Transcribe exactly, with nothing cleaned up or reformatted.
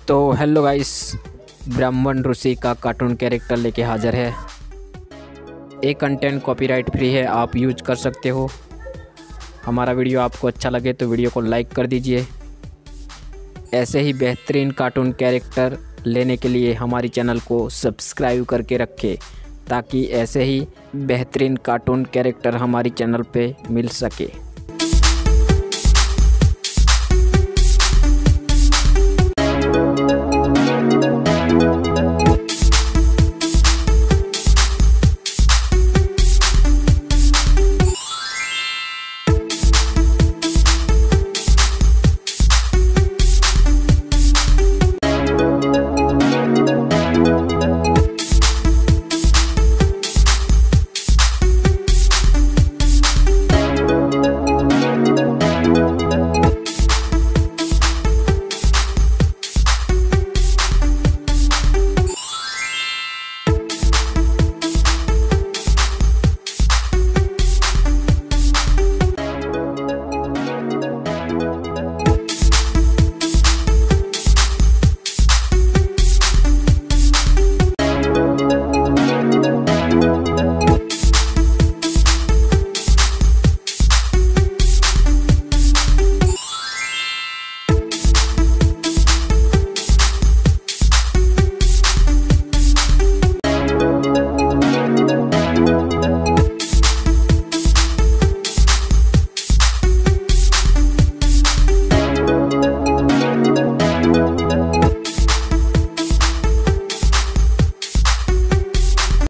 तो hello guys, ब्राह्मण ऋषि का कार्टून कैरेक्टर लेके हाज़िर है। ये कंटेंट कॉपीराइट फ्री है, आप यूज कर सकते हो। हमारा वीडियो आपको अच्छा लगे तो वीडियो को लाइक कर दीजिए। ऐसे ही बेहतरीन कार्टून कैरेक्टर लेने के लिए हमारी चैनल को सब्सक्राइब करके रखें, ताकि ऐसे ही बेहतरीन कार्टून कैरेक्टर हमारी चैनल पे मिल सके।